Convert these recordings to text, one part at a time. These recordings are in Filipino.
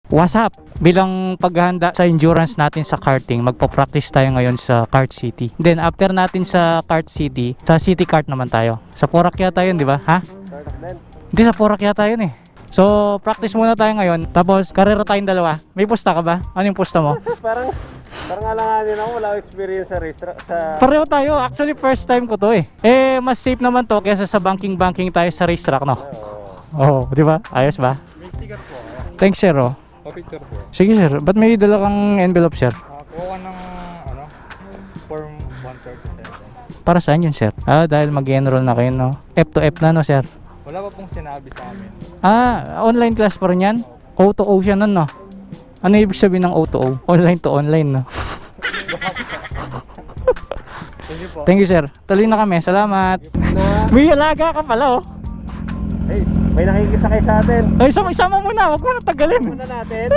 What's up? Bilang paghahanda sa endurance natin sa karting, magpa-practice tayo ngayon sa Kart City. Then after natin sa Kart City, sa City Kart naman tayo. Sa Porac yata yun, di ba? Ha? Hindi, sa Porac yata yun eh. So, practice muna tayo ngayon. Tapos, karera tayong dalawa. May pusta ka ba? Ano yung pusta mo? parang alanganin ako, wala akong experience sa racetrack. Pareho tayo. Actually, first time ko to eh. Mas safe naman to kaysa sa banking tayo sa racetrack, no? Oo, di ba? Ayos ba? May sticker po. Thanks, sir. Oh. Pa-picture po. Sige, sir. Ba't may dala kang envelope, sir? Kuha ng, form 137. Para saan yun, sir? Dahil mag-enroll na kayo, no? F to F na, no, sir? Wala pa pong sinabi sa amin. Online class pa rin yan? O to O siya nun, no? Ano ibig sabihin ng O to O? Online to online, no? Thank you po. Thank you, sir. Tuloy na kami. Salamat. May alaga ka pala, oh. Hey, may nakikisakay sa atin. Ay, isama mo na. Huwag mo na tagalin. Muna natin.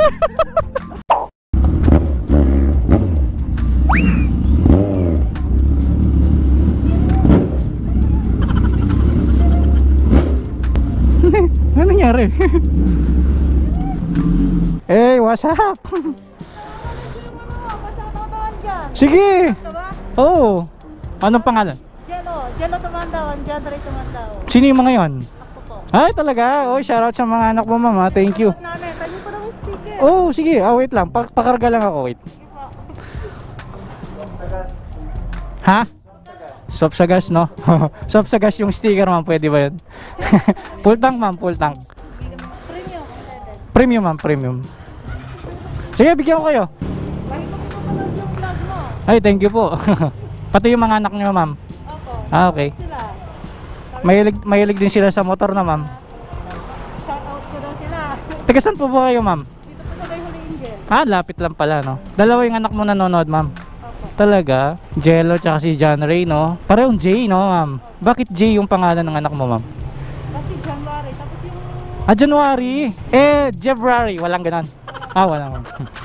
Ano nangyari? Hey, what's up? Sige. Oh. Anong pangalan? Jello Tumandawan, John Ray Tumandawan. Sino yung mga yon? Ako po. Ay, talaga? Oh, shoutout sa mga anak mo, mama. Thank you. Namin, tayo po ng sticker. Oh, sige. Wait lang. Pakarga lang ako. Wait. Ha? Swap sa gas, no? Swap sa gas yung sticker, ma'am. Pwede ba yun? Full tank, ma'am. Full tank. Premium. Premium, ma'am. Premium. Sige, bigyan ko kayo. Bakit mo pinapanood yung vlog mo? Ay, thank you po. Pati yung mga anak niyo, ma'am. Opo. Okay. Sila. Mahilig din sila sa motor na, ma'am. Shoutout ko daw sila. Taga saan po ba kayo, ma'am? Dito po sa may Holy Angel. Lapit lang pala, no? Dalawa yung anak mo nanonood, ma'am. Opo. Talaga? Jello tsaka si John Ray, no? Parehong J, no, ma'am? Bakit J yung pangalan ng anak mo, ma'am? Kasi January. Tapos yung... January. February. Walang ganon. Walang.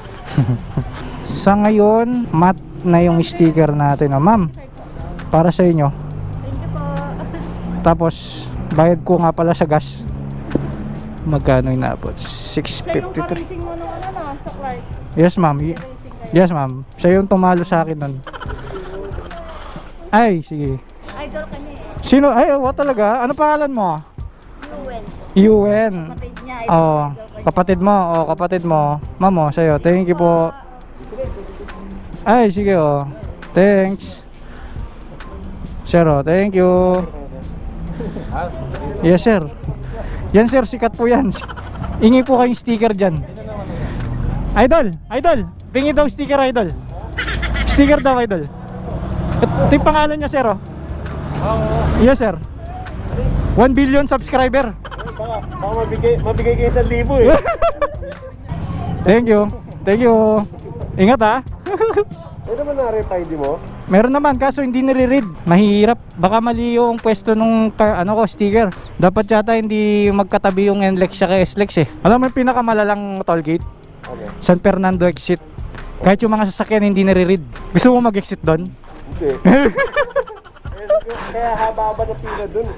Sa ngayon, matte na yung sticker natin, no? Ma'am, para sa inyo. Thank you po. Tapos, bayad ko nga pala sa gas. Magkano yung naabot? Siya yung 653. ka-racing mo nung sa Clark. Yes, ma'am. Racing kayo. Yes, ma'am. Siya yung tumalo sa akin nun. Ay, sige. Idol kami. Sino? Ay, talaga? Ano pangalan mo? Ruel. Yuen. Kapatid niya. Kapatid mo. Kapatid mo. Mamo, sa'yo. Thank you po. Ay, sige, Thanks. Sir, thank you. Yes, sir. Yan, sir. Sikat po yan. Ingi po kayong sticker dyan. Idol. Pingi daw sticker, idol. Sticker daw, idol. Ito yung pangalan niya, sir, Yes, sir. 1 billion subscriber. Baka mabigay kayo 1,000 eh. Thank you. Ingat, ha. Pwede ba na-reply di mo? Meron naman, kaso hindi nire-read. Mahirap. Baka mali yung pwesto nung sticker. Dapat yata hindi magkatabi yung NLEX siya kay SLEX eh. Alam mo yung pinakamalalang toll gate? Okay. San Fernando exit. Kahit yung mga sasakyan hindi nire-read. Gusto mo mag-exit doon? Hindi. Kaya haba-haba na pila dun.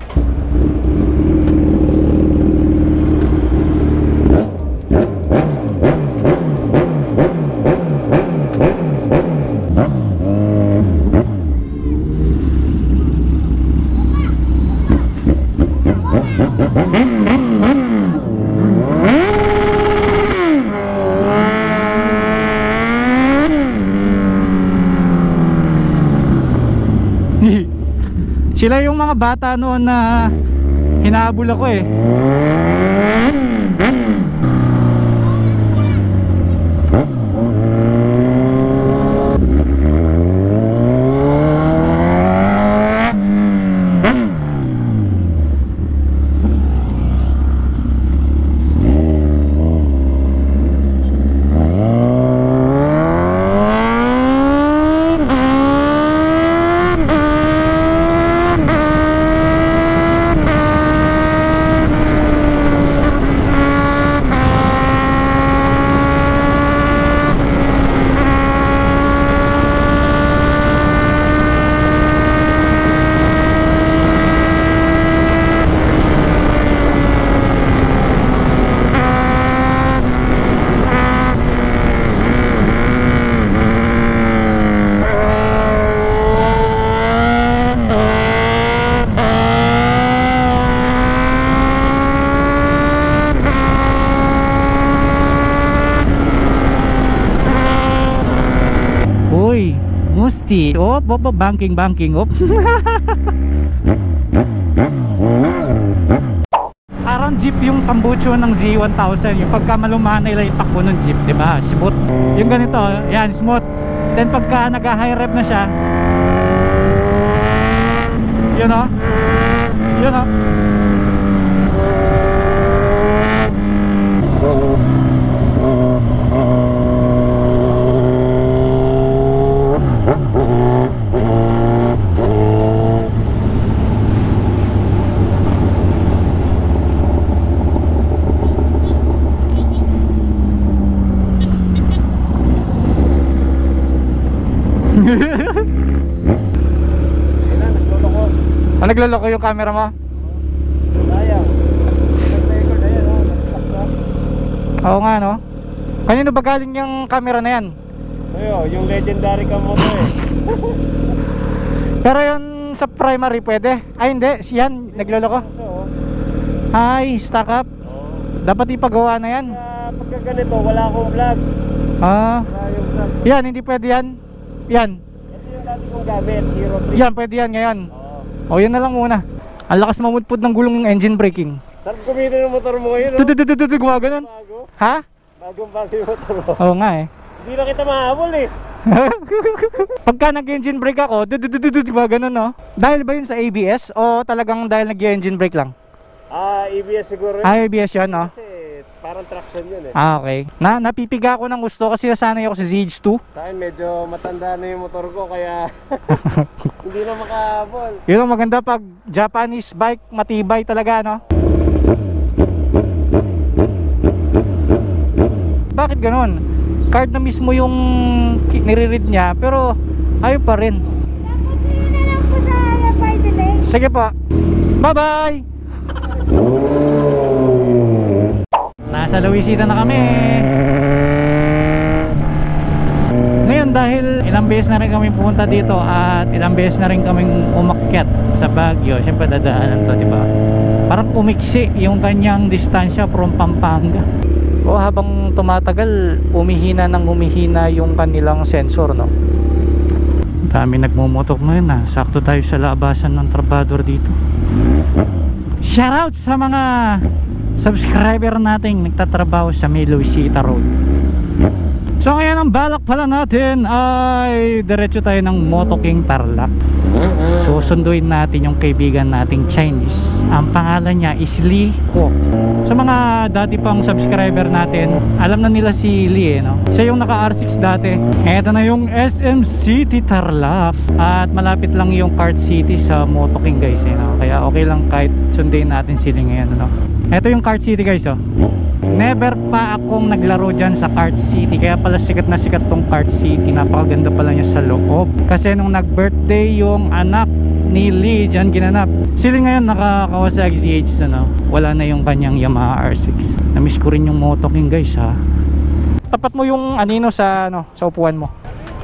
Sila yung mga bata noon na hinahabol ako eh. 360. Op, banking, op. Parang jeep yung tambucho ng Z1000. Yung pagka malumanay lang yung takbo ng jeep, diba? Smooth. Yung ganito, yan, smooth. Then pagka nag-high rev na siya, yun o. Yun o. Nagloloko yung camera mo? Sayang. Nag-record na yan, nag-stop na. Oo nga no. Kanino ba galing yung camera na yan? Yung legendary cam mo to eh. Pero yun sa primary pwede? Ay hindi, yan nagloloko. Ay, stock up. Dapat ipagawa na yan. Pagka ganito, wala akong vlog. Ah, Wala yung vlog. yan hindi pwede yan. Yan. Ito yung dati kong gamit, Hero 3. Yan pwede yan ngayon. O yan na lang muna. Ang lakas mamudpud ng gulong yung engine braking. Sarap gumita ng motor mo ngayon, no? Tututututu gumaganon. Bago. Ha? Bagong-bago yung motor mo. Oo nga eh. Hindi na kita mahabol eh. Pagka nag-engine brake ako, gumaganon no. Dahil ba yun sa ABS o talagang dahil nag-engine brake lang? ABS siguro yun. ABS yun no. Kasi parang traction yun eh. Okay. Napipiga ako ng gusto kasi nasanay ako sa ZH2. Sa akin medyo matanda na yung motor ko kaya hindi na makahabol. Yun ang maganda pag Japanese bike, matibay talaga no. Bakit ganon? Card na mismo yung nire-read niya pero ayaw pa rin. Sige po. Bye bye. Nasa Luisita na kami. Ngayon dahil ilang beses na rin kami pumunta dito at ilang beses na rin kaming umakyat sa Baguio, syempre dadaanan to, diba? Parang umiksi yung kanyang distansya from Pampanga. O habang tumatagal, umihina ng umihina yung kanilang sensor, no? Dami nagmumotok ngayon na. Sakto tayo sa labasan ng trabador dito. Shoutout sa mga subscriber nating nagtatrabaho sa May Luisita Road. So ngayon ang balak pala natin ay diretso tayo ng Moto King Tarlac. Susunduin natin yung kaibigan nating Chinese. Ang pangalan niya is Lee Kwok. Sa mga dati pang subscriber natin, alam na nila si Lee no? Siya yung naka R6 dati. Eto na yung SM City Tarlac. At malapit lang yung Kart City sa Moto King guys no? Kaya okay lang kahit sunduin natin sila ngayon no? Eto yung Kart City guys oh. Never pa akong naglaro dyan sa Kart City. Kaya pala sikat na sikat tong Kart City. Napakaganda pala niya sa loob. Kasi nung nag-birthday yung anak ni Lee dyan ginanap. Sila ngayon naka-Kawasaki ZH ano? Wala na yung kanyang Yamaha R6. Namiss ko rin yung Moto King guys ha. Tapat mo yung anino sa, sa upuan mo.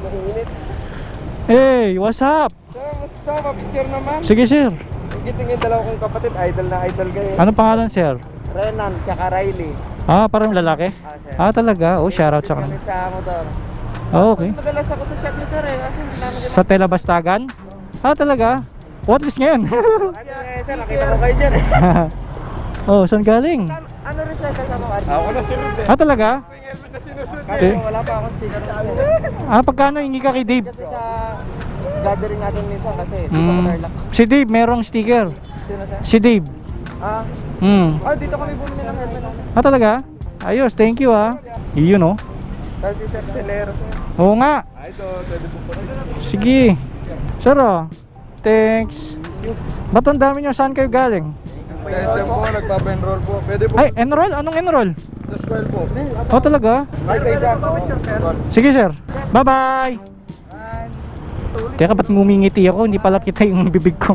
Hey, what's up? Sir, basta mapicture naman. Sige sir. Tingin dalawa kong kapatid, idol na idol kayo. Anong pangalan sir? Renan, tsaka Riley. Ah, parang lalaki? Sir. Ah, talaga? Oh, shoutout sa kanila. Kami sa motor. Oh, okay. Madalas ako sa shop niyo sir eh. Kasi Sa Telabastagan? Ah, talaga? What is ngayon? sir, nakita ko kayo dyan eh. Oh, saan galing? Ano rin sir kasama ko? Ako na sinunod eh. Ah, talaga? Kasi wala pa akong sticker ng Ah, pagkano hingi ka kay Dave? Kasi sa gathering natin minsan kasi dito ko Tarlac. Si Dave, merong sticker. Sino sir? Si Dave. Ah, dito kami bumili ng helmet. Ah, talaga? Ayos, thank you ah. Iyon oh. Kasi sir, Celero sir. Oo nga. Ito, pwede po po. Sige. Sir oh. Thanks. Ba't ang dami nyo? Saan kayo galing? Sa SM po, nagpapa-enroll po. Pwede po Ay, enroll? Anong enroll? sa school po. Oh, talaga? Ay, sa isa. Sige sir. Bye-bye. Teka, ba't ngumingiti ako? Hindi pala kita yung bibig ko.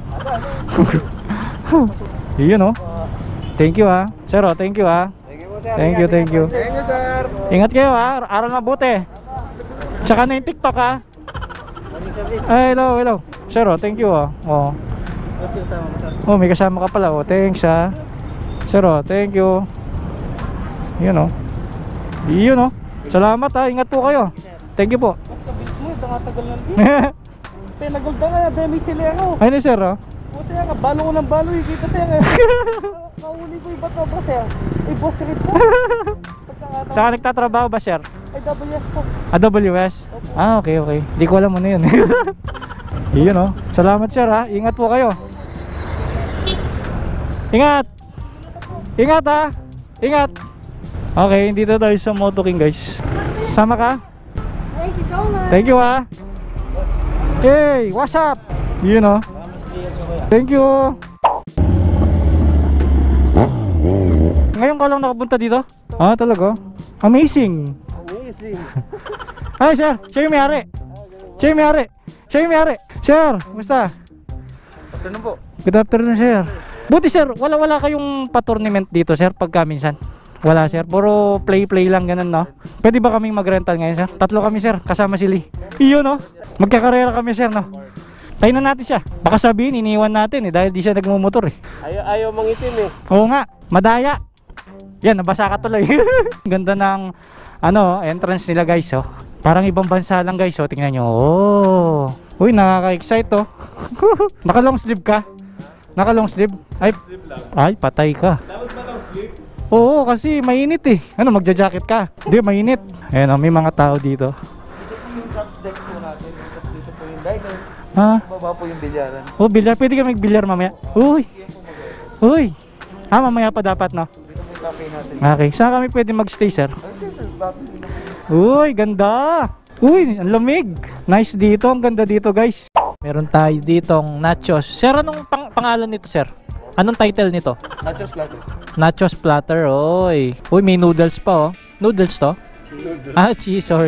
Iyon oh. Thank you ah. Sir oh, thank you ah. Thank you po sir. Thank you, thank you. Thank you sir. Ingat kayo ha. Aral mabuti. Tsaka na yung TikTok ha. Ay, hello, hello. Sir oh, thank you ah. Oh. Oh, may kasama ka pala. Oh, thanks ha. Sir oh, thank you. Yun oh. Yun oh. Salamat ha. Ingat po kayo. Thank you po. pinagod na nga, Demi Silero. Ayun sir, oh. Puta yan, balo ko ng balo, ikita siya nga. Kahuli ko yung ba't ba siya? Ay, boss rin po. Saan nagtatrabaho ba sir? Ay, WS po. AWS? Ah, okay, okay. Hindi ko alam mo na yun. Yun, oh. Salamat sir, ha. Ingat po kayo. Ingat! Ingat, ha. Ingat! Okay, dito tayo sa Moto King, guys. Sama ka? Thank you so much. Thank you, ha. Hey, what's up? Yun, oh. Thank you. Ngayon ka lang nakapunta dito? Ah, talaga? Amazing. Amazing. Ay, sir. Siya yung may-ari. Siya yung may-ari. Siya yung may-ari. Sir, kumusta? Afternoon po. Good afternoon, sir. Buti, sir. Wala kayong pa-tournament dito, sir, pagka minsan. Wala, sir. Puro play-play lang, ganun, no? Pwede ba kaming mag-rental ngayon, sir? 3 kami, sir. Kasama si Lee. Iyo, no? Magkakarera kami, sir, no? Tayo na natin siya. Baka sabihin, iniwan natin, eh. Dahil di siya nagmumotor, eh. Ayaw mangitim eh. Oo nga. Madaya. Yan, nabasa ka tuloy. Ganda ng entrance nila, guys, oh. Parang ibang bansa lang, guys, oh. Tingnan nyo. Oh. Uy, nakaka-excite, oh. Naka long sleeve ka? Naka long sleeve? Ay, patay ka. Dapat ba long sleeve? Oo, kasi mainit, eh. Ano, magja-jacket ka? Hindi, mainit. Ayan, oh, may mga tao dito. Dito po yung drops deck po natin. Dito po yung diner. Ha? Baba po yung bilyaran. Oh, bilyar. Pwede ka mag-bilyar mamaya. Uy. Uy. Ah, mamaya pa dapat, no? Dito po yung cafe natin. Okay. Saan kami pwede mag-stay, sir? Uy, ganda. Uy, ang lamig. Nice dito. Ang ganda dito, guys. Meron tayo ditong nachos. Sir, anong pangalan nito, sir? Anong title nito? Nachos platter. Nachos platter. Uy. Uy, may noodles pa, oh. Noodles to? Cheese. Ah, cheese. Sorry.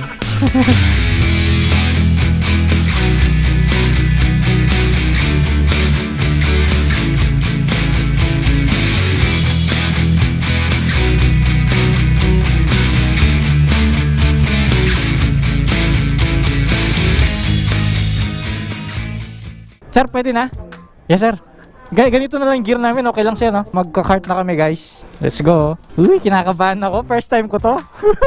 Sir, pwede na? Yes, sir. Ganito na lang yung gear namin. Okay lang siya, no? Magka-kart na kami, guys. Let's go. Uy, kinakabahan ako. First time ko to.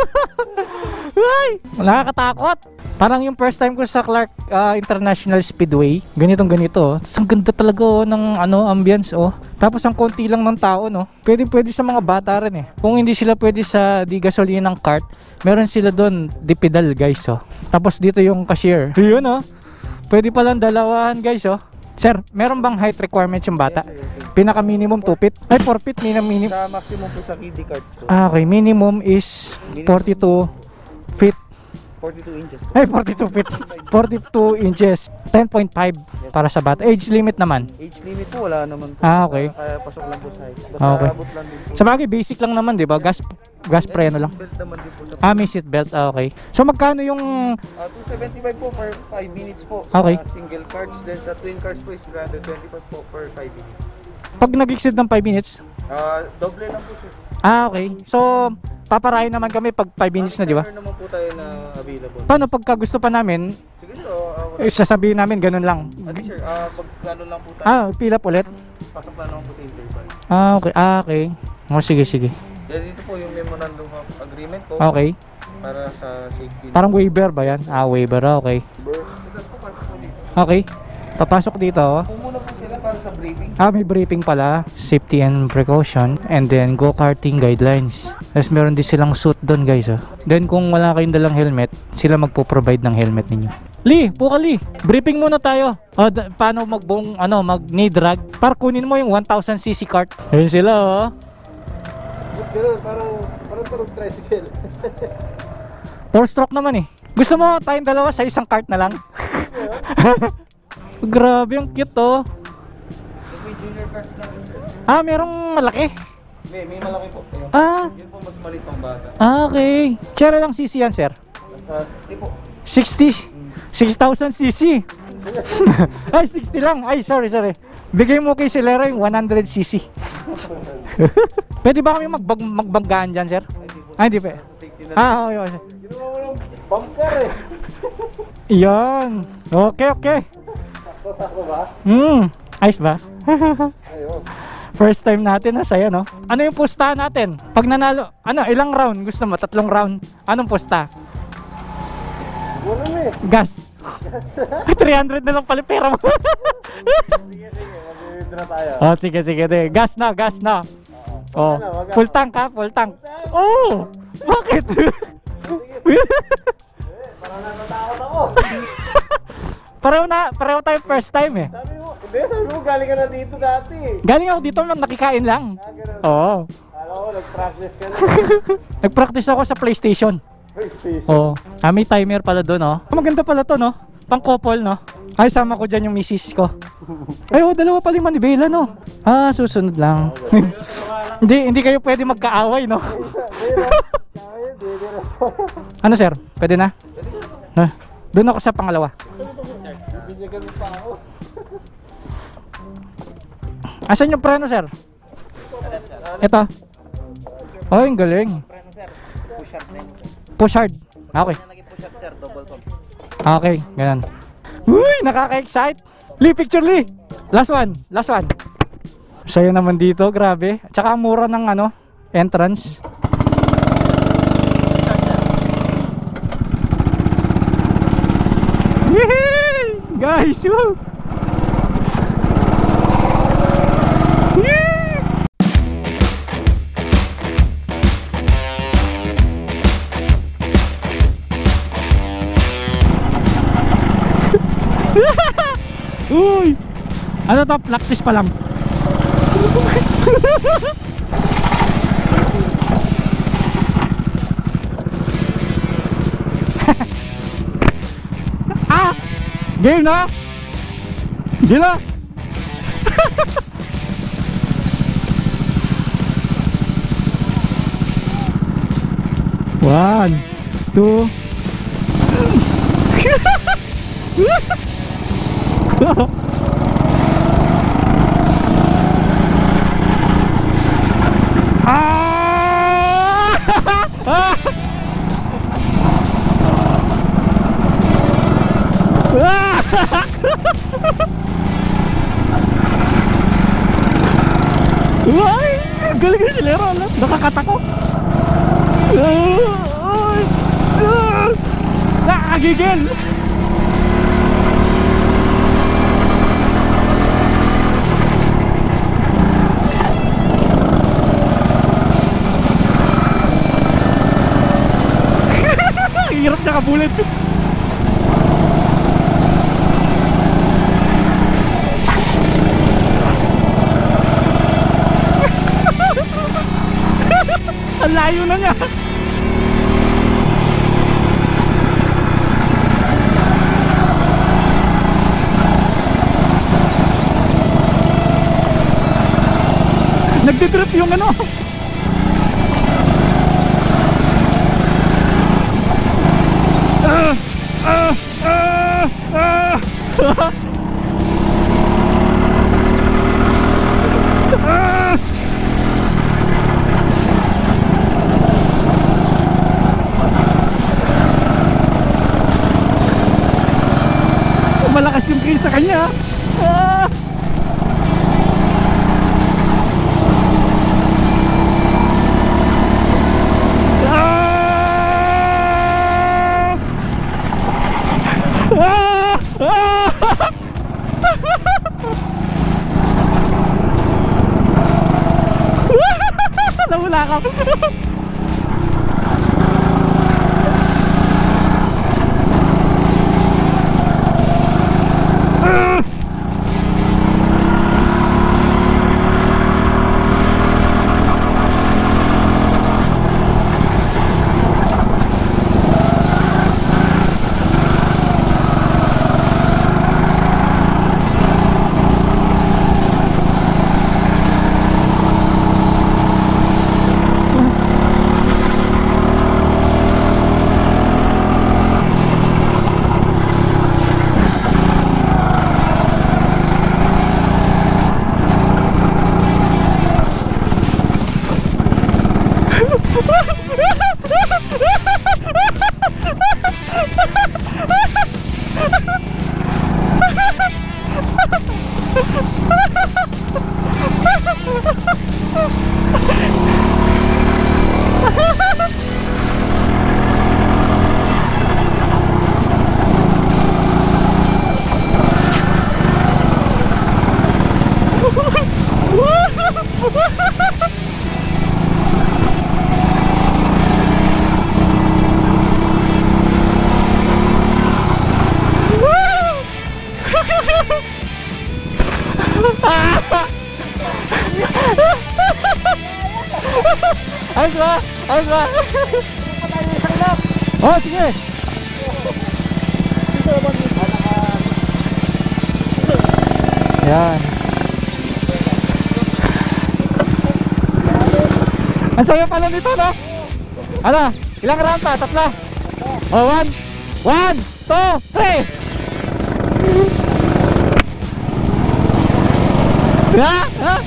Uy, nakakatakot. Parang yung first time ko sa Clark International Speedway. Ganitong ganito. Tapos ang ganda talaga, oh, ng ambience, oh. Tapos ang konti lang ng tao, no? Pwede sa mga bata rin, eh. Kung hindi sila pwede sa di gasolina ng kart, meron sila doon di pedal, guys, oh. Tapos dito yung cashier. Yun, oh. Pwede palang dalawahan, guys, oh. Sir, meron bang height requirements yung bata? Pinaka minimum 2 feet? Ay, 4 feet minimum. Sa maximum po sa kiddie cards po. Ah, okay, minimum is 42 feet. 42 inches po. Ay, 42 feet. 42 inches. 10.5 para sa bata. Age limit naman. Age limit po wala naman po. Ah, okay. Kaya pasok lang po sa height. Basta Okay. abot lang din po. Sa bagay, basic lang naman, di ba? Gas preno lang. Belt naman din po sa Ah, may seat belt. Ah, okay. So, magkano yung... 275 po per 5 minutes po. Okay. Sa single cards. Then sa twin cards po is 325 po per 5 minutes. Pag nag-exceed ng 5 minutes? Doble lang po sir. Ah, okay. So, paparahin naman kami pag 5 minutes na, di ba? Meron naman po tayo na available. Paano pagka gusto pa namin, Sige sir, sasabihin namin ganun lang? sir, pag gano'n lang po tayo, Ah, pila ulit? pasok na naman po sa interval. Ah, okay. Ah, okay. Oh, sige. Yan dito po yung memorandum of agreement po Okay. para sa safety. Parang waiver ba yan? Ah, waiver. Ah, okay. Okay. Papasok dito. Oh. Pumuna po sila para sa briefing. Ah, may briefing pala. Safety and precaution. And then, go-karting guidelines. Tapos meron din silang suit doon, guys. Oh. Then, kung wala kayong dalang helmet, sila magpo-provide ng helmet ninyo. Lee, buka Lee. Briefing muna tayo. Oh, paano mag-knee drag. Para kunin mo yung 1000cc kart. Ayun sila, oh. Ganun, parang turog tricycle. 4-stroke naman, eh. Gusto mo tayong dalawa sa isang kart na lang? Grabe, ang cute, oh. May junior cards natin sir. Ah, merong malaki. May malaki po. Ayun. Ah, Yun po mas maliit pang bata. okay. Tsara lang cc yan, sir. Nasa 60 po. 60. 6,000 cc. Ay, 60 lang. Ay, sorry. Bigay mo kay Celera yung 100 cc. Pwede ba kami magbanggaan dyan, sir? Ay, hindi pa. Safety na. Ah, okay. Ginawa mo lang bumper eh. Yan. Okay. Sakto ba? Ayos ba? Ayun. First time natin, saya, no? Ano yung pustahan natin? Pag nanalo, ilang round? Gusto mo? 3 round? Anong pusta? Wala na eh. Gas. 300 na lang pala pera mo. Sige, mag-withdraw tayo. Oh, sige, sige. Gas na, gas na. Oh, full tank ha, full tank. Oh, bakit? Parang natatakot ako. Pareho tayo first time eh. Sabi mo, galing ka na dito dati. Galing ako dito nang nakikain lang. Ganun. Oo. Alam ko, nag-practice ka na. Nag-practice ako sa PlayStation. PlayStation. Oo. May timer pala doon, oh. Maganda pala to, no? Pang couple, no? Ay, sama ko dyan yung misis ko. Ay, oh, dalawa pala yung manibela, no? Ah, susunod lang. Hindi kayo pwede magkaaway, no? Ano, sir? Pwede na? Doon ako sa pangalawa. Binyagan mo pa ako. Asan yung preno, sir? Ito. Oh, yung galing. Preno sir, push hard din. Push hard. Okay. Kanya naging push hard sir, double call. Okay, ganun. Uy, nakaka-excite. Lee, picture Lee. Last one, last one. Sa'yo naman dito, grabe. Tsaka ang mura ng ano, entrance. Yehey! Guys, woo! Yee! Uy! Ano to? Practice pa lang. Ah! Game na! Game na! One, two. Ay, galing na sila ron. Nakakatako. Nakakagigil. Hirap na kabulit. Ang layo na niya. Nagdi-drip yung ano. Malakas yung kill sa kanya. Nawala ka. Ayos ba? Ayos ba? Oh, sige. Yan. Ang saya pala nito, no? Ano? Ilang rampa? Tatlo? Oh, 1, 1, 2, 3. Ha? Ha?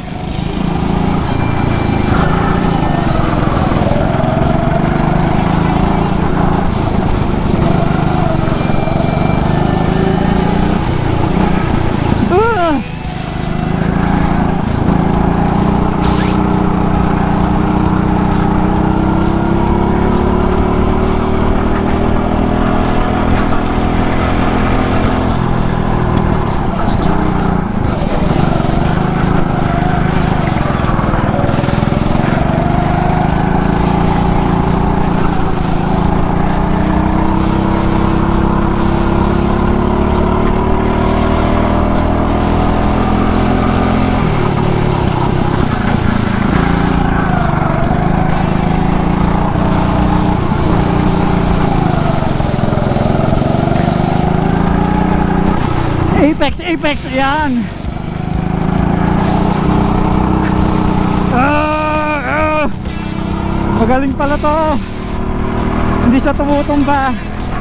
Apex, Apex, yan. Magaling pala to. Hindi siya tumutumba.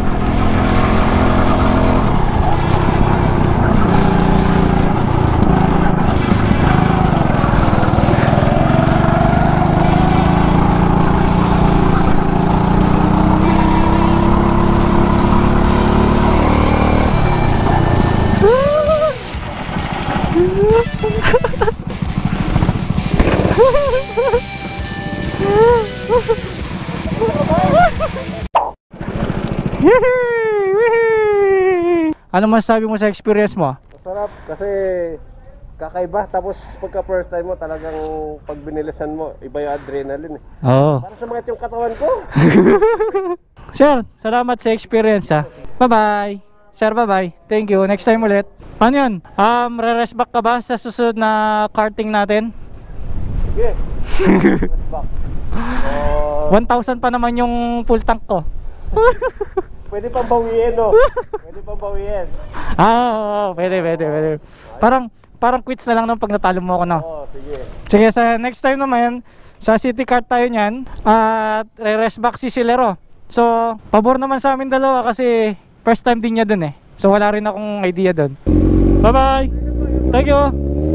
Ano masasabi mo sa experience mo? Masarap kasi kakaiba, tapos pagka first time mo talagang pag binilisan mo, iba yung adrenaline. Oo. Para sumakit yung katawan ko. Sir, salamat sa experience ha. Bye bye. Sir, bye bye. Thank you. Next time ulit. Ano yun? Re-rest back ka ba sa susunod na karting natin? Sige. Let's back. 1,000 pa naman yung full tank ko. Pwede pang bawiin, no? Pwede pang bawiin. Pwede. Parang quits na lang nung pag natalo mo ako, no? Oo, sige. Sige, sa next time naman, sa city kart tayo niyan, at re-rest back si Silero. So, pabor naman sa amin dalawa kasi first time din niya dun eh. So, wala rin akong idea dun. Bye-bye! Thank you!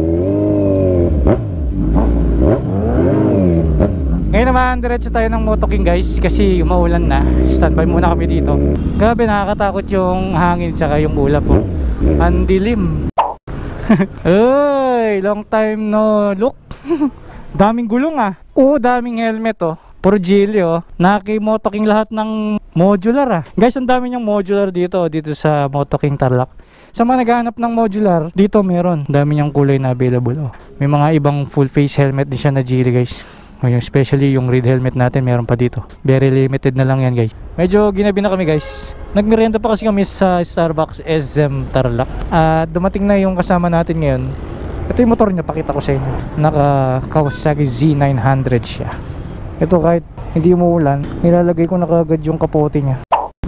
Ngayon naman, diretso tayo ng Moto King guys kasi umaulan na. Standby muna kami dito. Grabe, nakakatakot yung hangin tsaka yung ulap po. Ang dilim. Uy, long time no look. Daming gulong ah. Oo, daming helmet oh. Puro Geely oh. Naki-Moto King lahat ng modular ah. Guys, ang dami niyang modular dito sa Moto King Tarlac. Sa mga naghahanap ng modular, dito meron. Dami niyang kulay na available oh. May mga ibang full face helmet din siya na Geely guys. Especially yung red helmet natin meron pa dito. Very limited na lang yan guys. Medyo ginabi na kami guys. Nagmerienda pa kasi kami sa Starbucks SM Tarlac. At dumating na yung kasama natin ngayon. Ito yung motor niya, pakita ko sa inyo. Naka Kawasaki Z900 siya. Ito kahit hindi umuulan, nilalagay ko na kaagad yung kapote niya.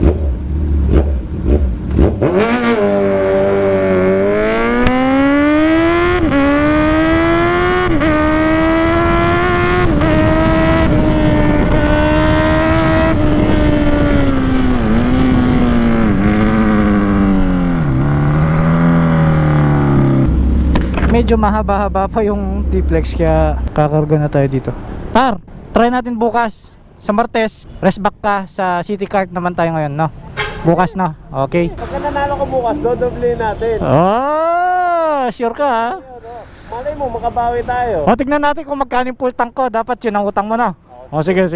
Medyo mahaba-haba pa yung T-Flex kaya kakarga na tayo dito. Par, try natin bukas sa Martes. Rest back ka sa city kart naman tayo ngayon, no? Bukas na, okay? Pagka nanalo ko bukas, dodoblihin natin. Oh, sure ka ha? Malay mo, makabawi tayo. O, tignan natin kung magkano yung full tank ko. Dapat yun ang utang mo na. O, sige.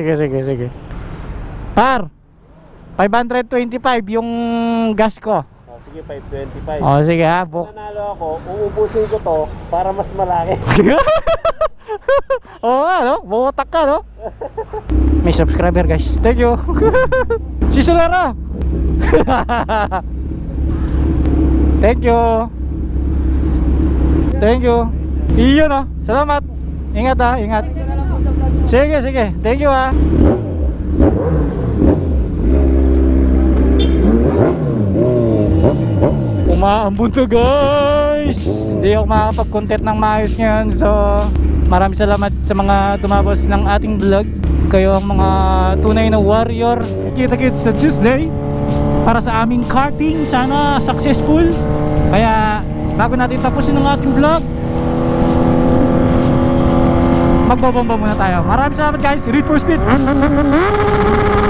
Par, 525 yung gas ko. Sige, 525. O, sige ha. Nanalo ako, uubusin ko to para mas malaki. Oo nga, no? Butak ka, no? May subscriber, guys. Thank you. Si Solera. Thank you. Thank you. Iyon, no? Salamat. Ingat, ha? Ingat. Sige, sige. Thank you, ha? Umaambon to, guys. Hindi ako makakapag-content ng maayos ngayon. So, maraming salamat sa mga tumapos ng ating vlog. Kayo ang mga tunay na warrior. Kita-kits sa Tuesday para sa aming karting. Sana successful. Kaya, bago natin tapusin ang ating vlog, magbabomba muna tayo. Maraming salamat, guys. Read for speed.